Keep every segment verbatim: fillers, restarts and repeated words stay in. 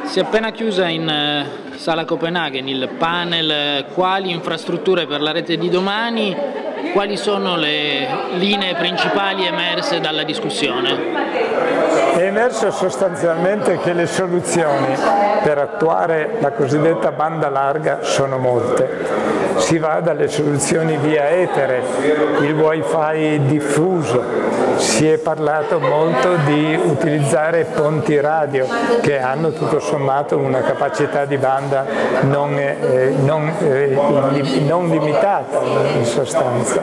Si è appena chiusa in eh, Sala Copenaghen il panel eh, Quali infrastrutture per la rete di domani, quali sono le linee principali emerse dalla discussione? È emerso sostanzialmente che le soluzioni per attuare la cosiddetta banda larga sono molte. Si va dalle soluzioni via etere, il wifi diffuso, si è parlato molto di utilizzare ponti radio che hanno tutto sommato una capacità di banda non, eh, non, eh, non limitata in sostanza.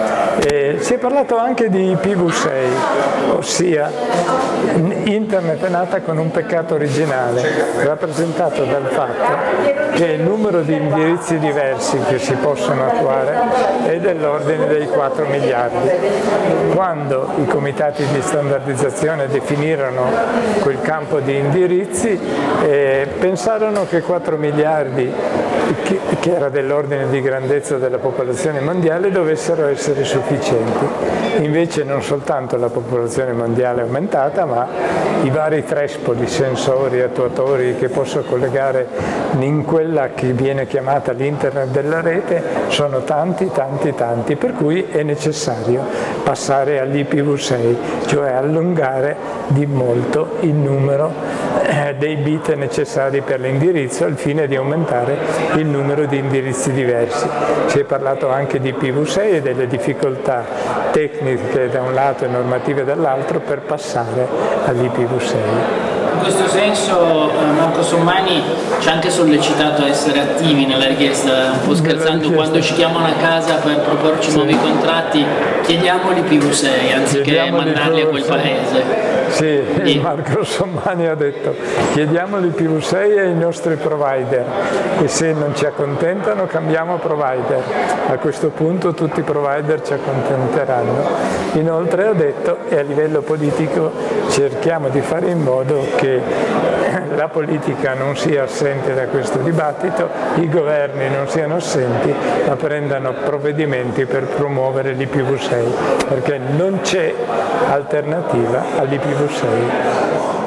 E si è parlato anche di I P v sei, ossia Internet è nata con un peccato originale, rappresentato dal fatto che il numero di indirizzi diversi che si possono attuare è dell'ordine dei quattro miliardi. Quando i comitati di standardizzazione definirono quel campo di indirizzi, eh, pensarono che quattro miliardi, che, che era dell'ordine di grandezza della popolazione mondiale, dovessero essere sufficienti. Invece non soltanto la popolazione mondiale è aumentata, ma i vari trespoli, sensori, attuatori che posso collegare in quella che viene chiamata l'internet della rete sono tanti, tanti, tanti, per cui è necessario passare all'I P v sei, cioè allungare di molto il numero eh, dei bit necessari per l'indirizzo al fine di aumentare il numero di indirizzi diversi. Si è parlato anche di I P v sei e delle difficoltà tecniche da un lato e normative dall'altro per passare all'I P v sei. In questo senso eh, Marco Sommani ci ha anche sollecitato a essere attivi nella richiesta, un po' scherzando, quando ci chiamano a casa per proporci sì. nuovi contratti, chiediamo l'I P v sei anziché mandarli a quel paese. Sì, e... Marco Sommani ha detto chiediamo l'I P v sei ai nostri provider e se non ci accontentano cambiamo provider. A questo punto tutti i provider ci accontenteranno. Inoltre ha detto, e a livello politico cerchiamo di fare in modo che la politica non sia assente da questo dibattito, i governi non siano assenti, ma prendano provvedimenti per promuovere l'I P v sei, perché non c'è alternativa all'I P v sei.